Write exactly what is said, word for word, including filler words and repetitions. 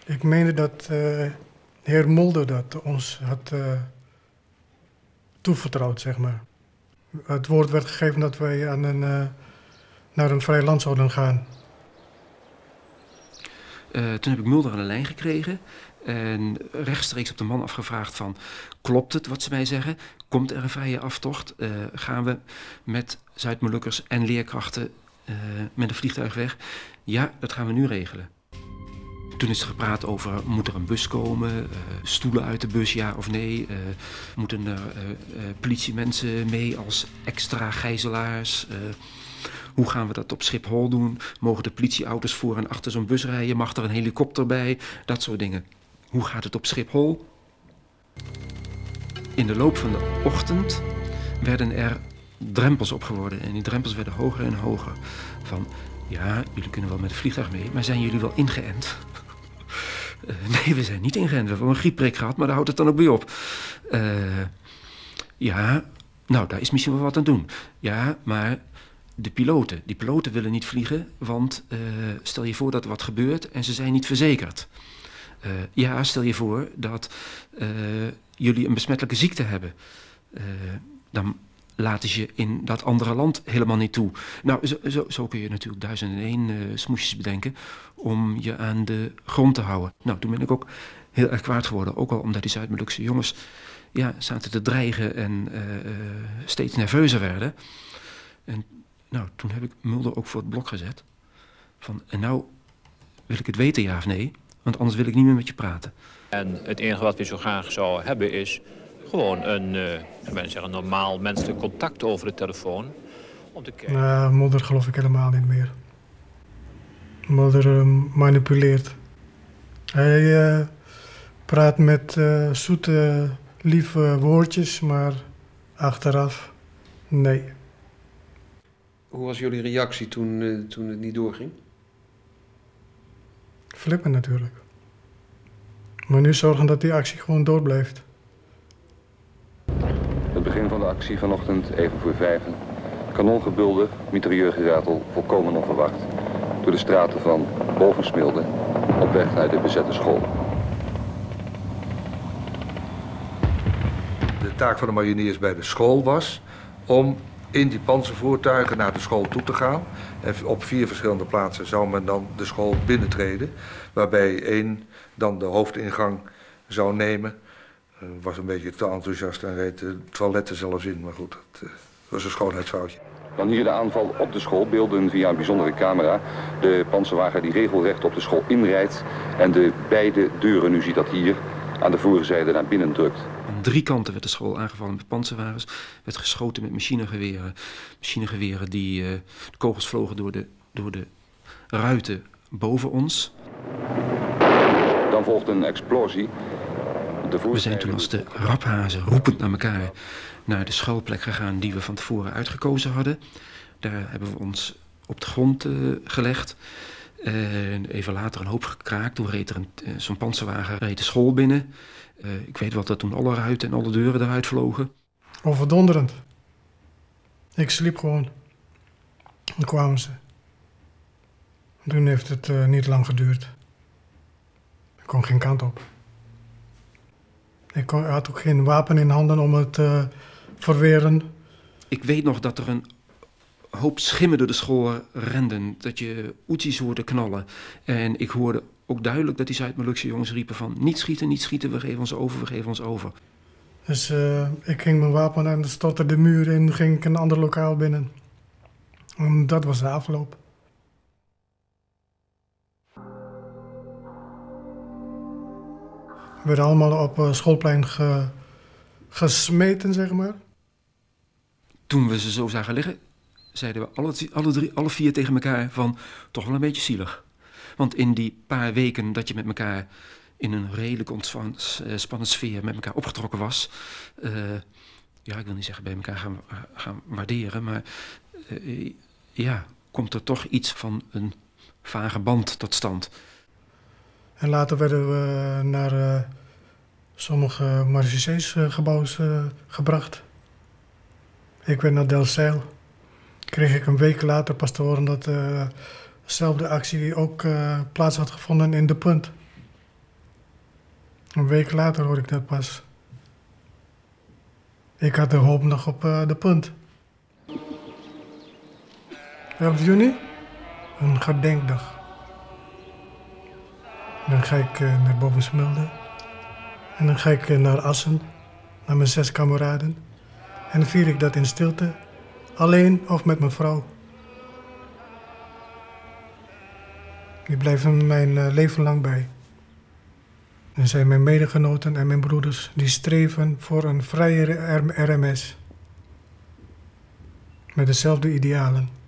Ik meende dat uh, de heer Mulder dat ons had uh, toevertrouwd, zeg maar. Het woord werd gegeven dat wij aan een, uh, naar een vrij land zouden gaan. Uh, toen heb ik Mulder aan de lijn gekregen en rechtstreeks op de man afgevraagd van... klopt het wat ze mij zeggen? Komt er een vrije aftocht? Uh, gaan we met Zuid-Molukkers en leerkrachten uh, met een vliegtuig weg? Ja, dat gaan we nu regelen. Toen is er gepraat over, moet er een bus komen, uh, stoelen uit de bus, ja of nee. Uh, moeten er uh, uh, politiemensen mee als extra gijzelaars? Uh, hoe gaan we dat op Schiphol doen? Mogen de politieauto's voor en achter zo'n bus rijden? Mag er een helikopter bij? Dat soort dingen. Hoe gaat het op Schiphol? In de loop van de ochtend werden er drempels opgeworden. En die drempels werden hoger en hoger. Van, ja, jullie kunnen wel met het vliegtuig mee, maar zijn jullie wel ingeënt? Uh, nee, we zijn niet ingeënt. We hebben een griepprik gehad, maar daar houdt het dan ook bij op. Uh, ja, nou, daar is misschien wel wat aan doen. Ja, maar de piloten, die piloten willen niet vliegen, want uh, stel je voor dat er wat gebeurt en ze zijn niet verzekerd. Uh, ja, stel je voor dat uh, jullie een besmettelijke ziekte hebben. Uh, dan laten ze je in dat andere land helemaal niet toe. Nou, zo, zo, zo kun je natuurlijk duizend en één uh, smoesjes bedenken om je aan de grond te houden. Nou, toen ben ik ook heel erg kwaad geworden. Ook al omdat die Zuid-Molukse jongens ja, zaten te dreigen en uh, uh, steeds nerveuzer werden. En nou, toen heb ik Mulder ook voor het blok gezet. Van, en nou wil ik het weten, ja of nee? Want anders wil ik niet meer met je praten. En het enige wat we zo graag zouden hebben is gewoon een, uh, ik ben zeggen, normaal menselijk contact over de telefoon. Om te kijken. Uh, Mulder geloof ik helemaal niet meer. Mulder uh, manipuleert. Hij uh, praat met uh, zoete, lieve woordjes, maar achteraf, nee. Hoe was jullie reactie toen, uh, toen het niet doorging? Flippen natuurlijk. Maar nu zorgen dat die actie gewoon doorblijft. Het begin van de actie vanochtend, even voor vijven. Kanongebulde, mitrailleurgeratel, volkomen onverwacht. Door de straten van Bovensmilde, op weg naar de bezette school. De taak van de mariniers bij de school was om in die panzervoertuigen naar de school toe te gaan. En op vier verschillende plaatsen zou men dan de school binnentreden. Waarbij één dan de hoofdingang zou nemen. Uh, was een beetje te enthousiast en reed de toiletten zelfs in. Maar goed, dat uh, was een schoonheidsfoutje. Dan hier de aanval op de school, beelden via een bijzondere camera. De panzerwagen die regelrecht op de school inrijdt. En de beide deuren, u ziet dat hier, aan de voorzijde naar binnen drukt. Aan drie kanten werd de school aangevallen met panzerwagens. Werd geschoten met machinegeweren. Machinegeweren die, uh, de kogels vlogen door de, door de ruiten boven ons. Dan volgt een explosie. We zijn toen als de raphazen roepend naar elkaar naar de schuilplek gegaan die we van tevoren uitgekozen hadden. Daar hebben we ons op de grond uh, gelegd. Uh, even later een hoop gekraakt. Toen reed er een, uh, zo'n panzerwagen reed de school binnen. Uh, ik weet wel dat toen alle ruiten en alle deuren eruit vlogen. Overdonderend. Ik sliep gewoon. Dan kwamen ze. Toen heeft het uh, niet lang geduurd. Ik kon geen kant op. Ik kon, had ook geen wapen in handen om het te uh, verweren. Ik weet nog dat er een hoop schimmen door de school renden. Dat je oetjes hoorde knallen. En ik hoorde ook duidelijk dat die Zuid-Molukse jongens riepen van... niet schieten, niet schieten, we geven ons over, we geven ons over. Dus uh, ik ging mijn wapen en stortte de muur in, ging ik een ander lokaal binnen. En dat was de afloop. We werden allemaal op uh, schoolplein ge, gesmeten, zeg maar. Toen we ze zo zagen liggen, zeiden we alle, alle, drie, alle vier tegen elkaar van... toch wel een beetje zielig. Want in die paar weken dat je met elkaar in een redelijk ontspannen sfeer met elkaar opgetrokken was... Uh, ja, ik wil niet zeggen bij elkaar gaan, gaan waarderen, maar uh, ja, komt er toch iets van een vage band tot stand. En later werden we naar uh, sommige marechaussee-gebouwen uh, gebracht. Ik werd naar Delfzijl. Kreeg ik een week later pas te horen dat uh, dezelfde actie ook uh, plaats had gevonden in De Punt. Een week later hoor ik dat pas. Ik had de hoop nog op uh, de punt. elf juni, een gedenkdag. Dan ga ik uh, naar Bovensmilde. En dan ga ik uh, naar Assen, naar mijn zes kameraden. En dan vier ik dat in stilte, alleen of met mijn vrouw. Die blijven mijn uh, leven lang bij. En zijn mijn medegenoten en mijn broeders die streven voor een vrije R M S. Met dezelfde idealen.